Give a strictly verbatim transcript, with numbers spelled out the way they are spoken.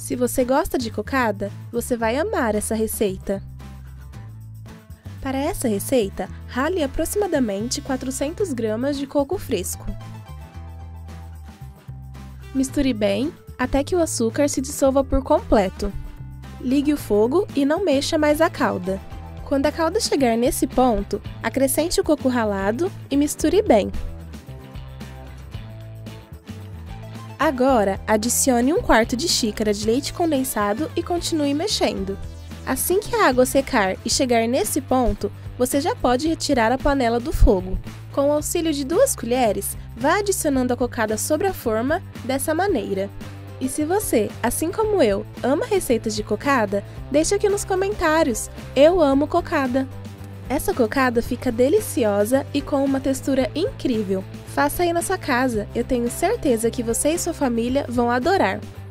Se você gosta de cocada, você vai amar essa receita. Para essa receita, rale aproximadamente quatrocentas gramas de coco fresco. Misture bem até que o açúcar se dissolva por completo. Ligue o fogo e não mexa mais a calda. Quando a calda chegar nesse ponto, acrescente o coco ralado e misture bem. Agora, adicione um quarto de xícara de leite condensado e continue mexendo. Assim que a água secar e chegar nesse ponto, você já pode retirar a panela do fogo. Com o auxílio de duas colheres, vá adicionando a cocada sobre a forma dessa maneira. E se você, assim como eu, ama receitas de cocada, deixa aqui nos comentários. Eu amo cocada! Essa cocada fica deliciosa e com uma textura incrível. Faça aí na sua casa, eu tenho certeza que você e sua família vão adorar.